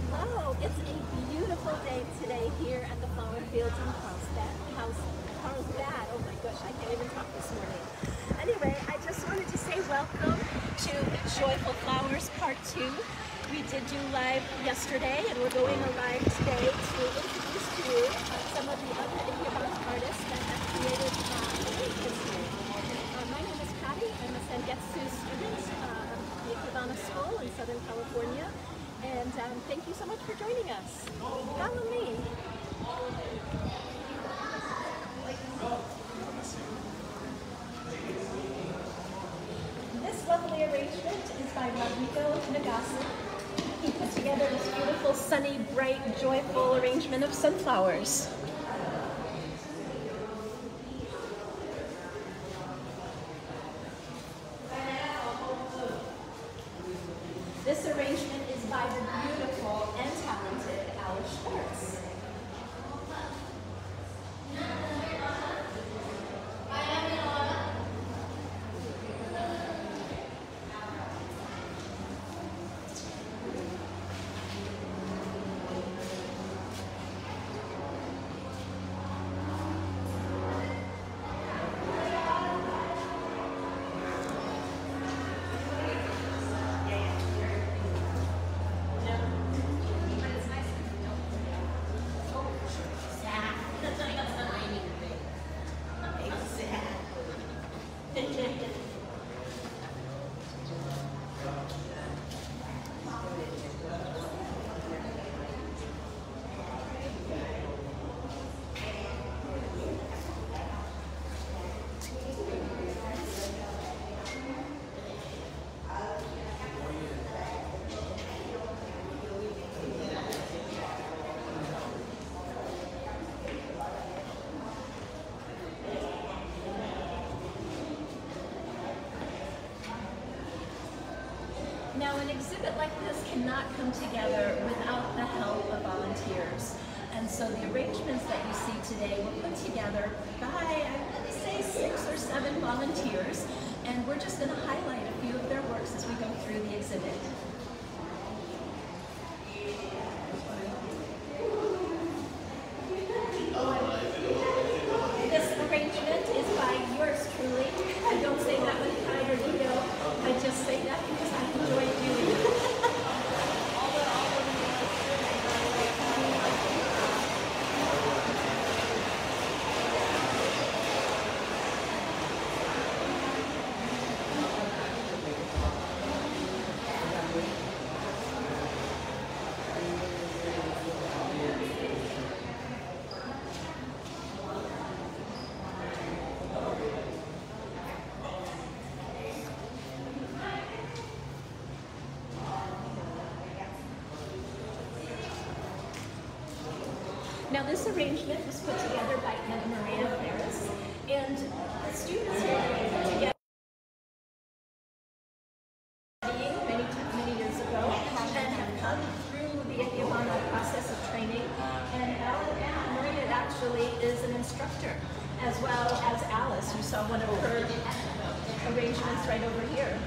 Hello, it's a beautiful day today here at the flower fields in Carlsbad. Carlsbad, oh my gosh, I can't even talk this morning. Anyway, I just wanted to say welcome to Joyful Flowers Part 2. We did do live yesterday and we're going live today to introduce to you some of the other Ikebana artists that have created arrangements here. My name is Patty. I'm a Sangetsu student of the Ikebana School in Southern California. And thank you so much for joining us. Follow me. This lovely arrangement is by Rodrigo Nagasa. He put together this beautiful, sunny, bright, joyful arrangement of sunflowers. This arrangement is by the beautiful and talented Alice Schwartz. Now, an exhibit like this cannot come together without the help of volunteers. And so the arrangements that you see today were put together by, I'm going to say, 6 or 7 volunteers. And we're just going to highlight a few of their works as we go through the exhibit. This arrangement is by yours truly. I don't say that with pride or ego. I just say that because I enjoy doing it. Now, this arrangement was put together by Anna Maria Ferris, and the students here put together many years ago and have come through the Ikebana process of training. And Anna Maria actually is an instructor, as well as Alice. You saw one of her arrangements right over here.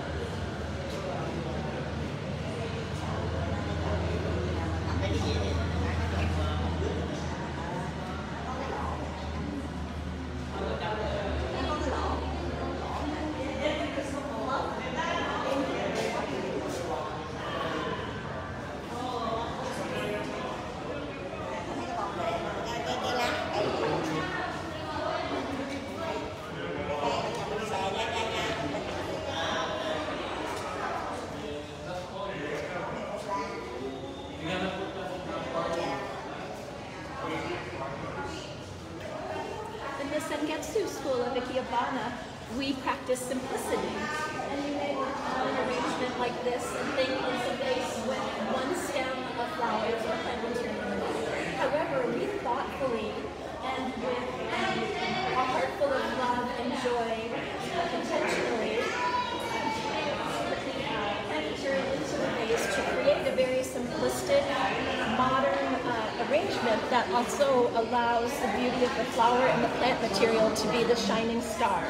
In the Sangetsu school of Ikebana, we practice simplicity. And you may work on an arrangement like this and think it's a vase with one stem of flowers or plant material. However, we thoughtfully and with a heart full of love and joy, intentionally plant material into the vase to create a very simplistic, modern arrangement that also allows the beauty of the flower and the plant material to be the shining star.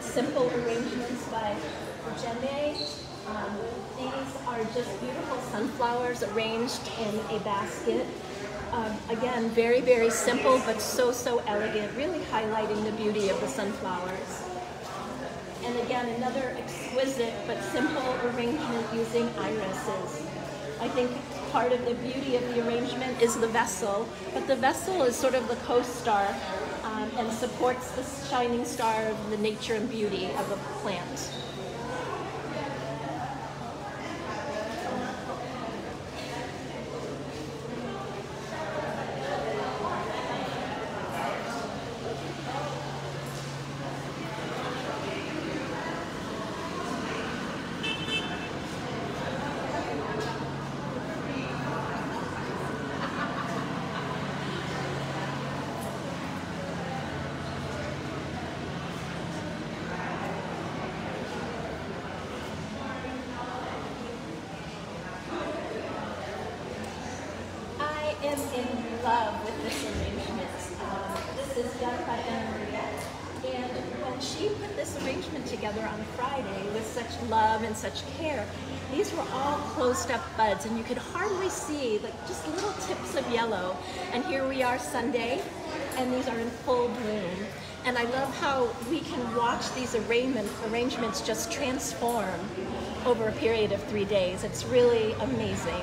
simple arrangements by Jeme. These are just beautiful sunflowers arranged in a basket. Again, very, very simple, but so, so elegant, really highlighting the beauty of the sunflowers. And again, another exquisite but simple arrangement using irises. I think part of the beauty of the arrangement is the vessel, but the vessel is sort of the co-star and supports the shining star of the nature and beauty of a plant. I am in love with this arrangement. This is done by Anna Maria, and when she put this arrangement together on Friday with such love and such care, these were all closed up buds, and you could hardly see like just little tips of yellow. And here we are Sunday, and these are in full bloom. And I love how we can watch these arrangements just transform over a period of 3 days. It's really amazing.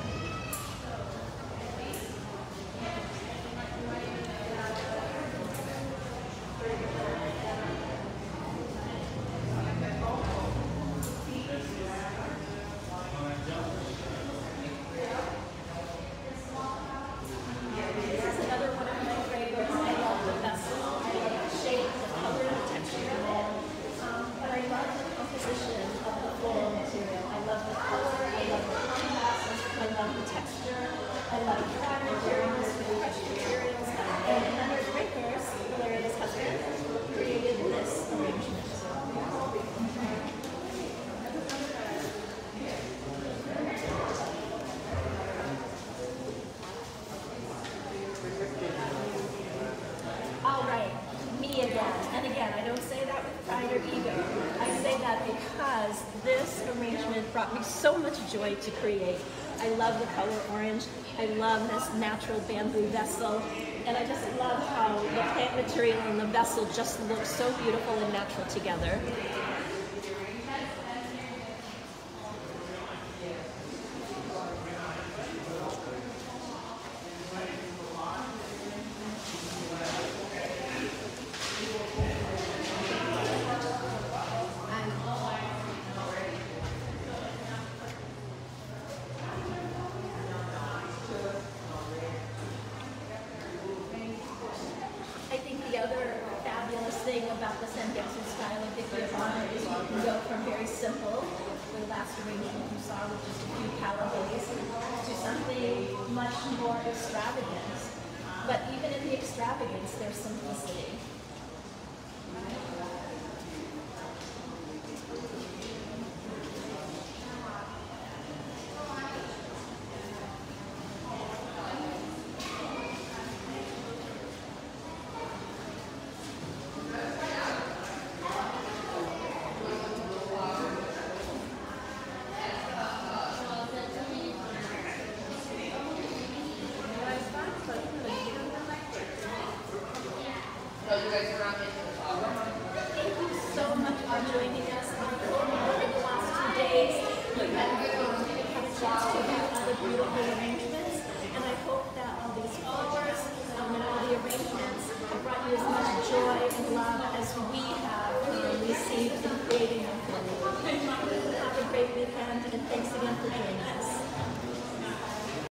Because this arrangement brought me so much joy to create. I love the color orange. I love this natural bamboo vessel. And I just love how the plant material and the vessel just look so beautiful and natural together. I think the other fabulous thing about the Sangetsu style of Ikebana is you can go from very simple, the last arrangement you saw with just a few calories, to something much more extravagant. But even in the extravagance, there's simplicity. Thank you so much for joining us over the last 2 days. We had a chance to do all the beautiful arrangements, and I hope that all these flowers and all the arrangements have brought you as much joy and love as we have received in creating them for you.